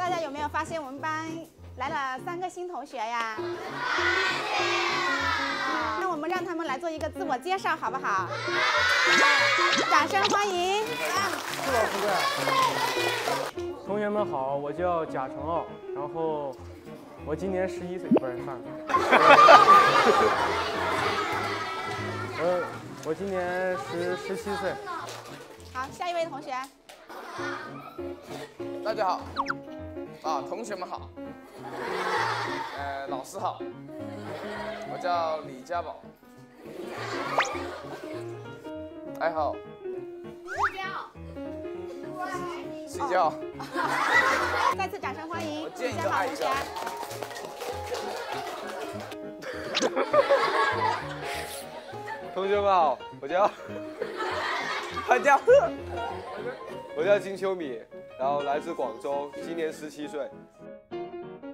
大家有没有发现我们班来了3个新同学呀？那我们让他们来做一个自我介绍，好不好？掌声欢迎！ 是老师的。同学们好，我叫贾成傲，然后我今年11岁，不是算了。我今年17岁。 好，下一位同学。 大家好，同学们好，老师好，我叫李家宝，爱好睡觉。 再次掌声欢迎我见一家个爱一宝同学个。 同学们好，我叫金秋米，然后来自广州，今年17岁。